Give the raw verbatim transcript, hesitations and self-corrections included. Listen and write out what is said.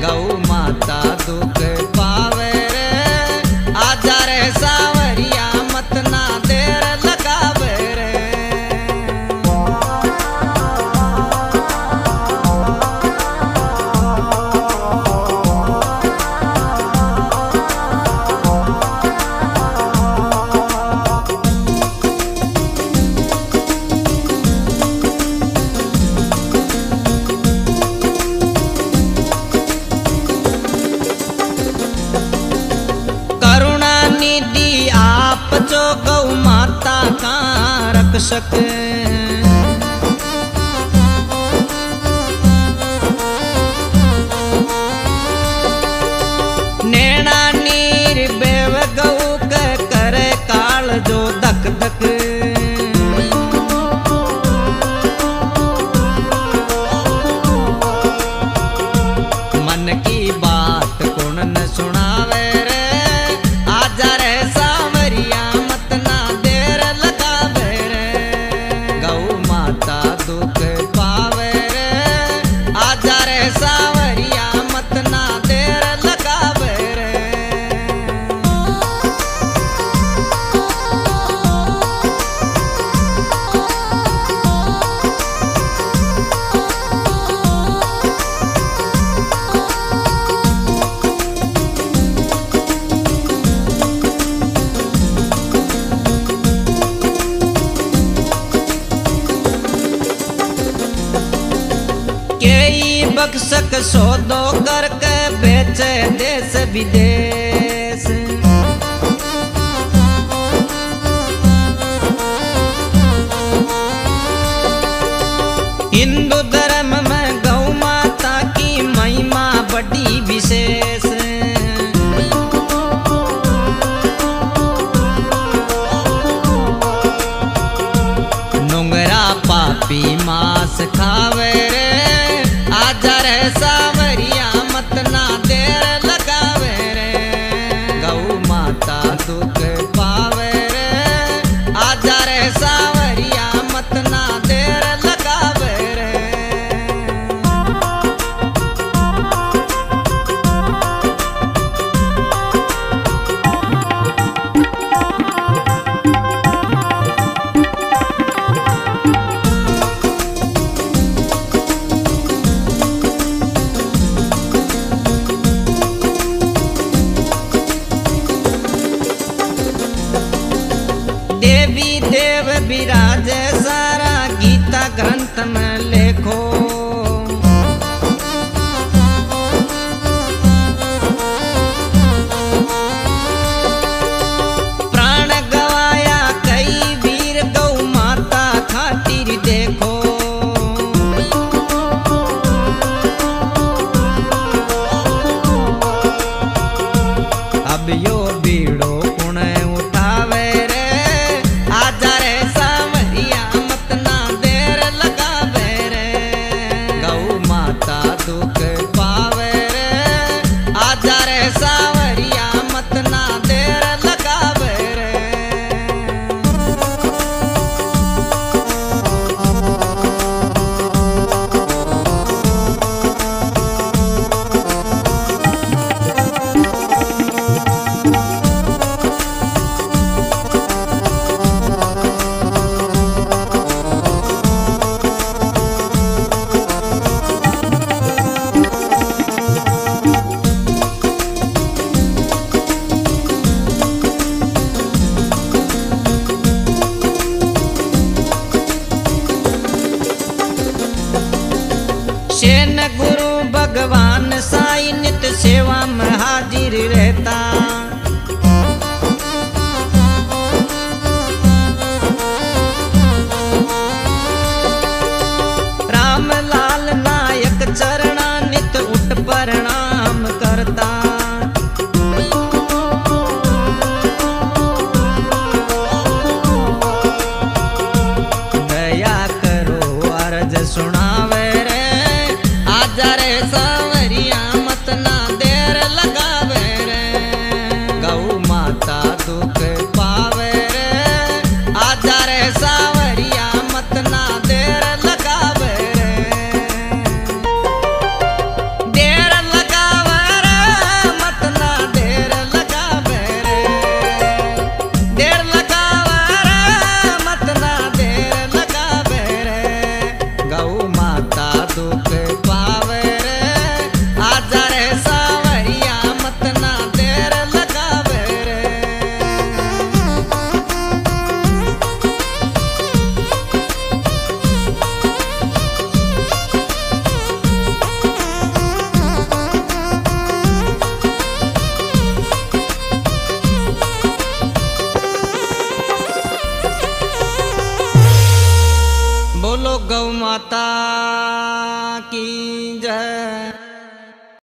गौ माता दुख पावे रे, आजा रे सावरिया मत ना देर लगावे रे। आप जो गौ माता का रक्षक, नैना नीर बेव गौ के करे काल जो धक धक। मन की बात कौन न सुनावे रे, आजा रे सावरिया मत ना देर लगावे रे। गौ माता दुख पावे रे, आजा रे सावरिया मत ना देर लगावे रे। बक्सक सौदो करके बेचे देश विदेश, हिंदू धर्म में गौ माता की महिमा बड़ी विशेष। नुंगरा पापी मांस खावे रे, आजा रे सावरिया मत ना देर लगावे रे। गौ माता दुख पावे रे, आजा रे सावरिया मत ना देर लगावे रे। देवी देव विराज सारा गीता ग्रंथ में लेखो, प्राण गवाया कई वीर गौ माता खातिर देखो। अब यो बीड़ो पुण्य उठावे रे, आजा रे सावरिया मत ना देर लगावे रे। गौ माता दुख पावे रे, आजा रे सावरिया मत ना देर लगावे रे। शेन गुरु भगवान साईं नित सेवा में हाजिर रहता, राम लाल नायक चरणा नित उठ प्रणाम करता। दया करो अर्ज सुनावे रे, आजा रे सावरिया मत ना देर लगा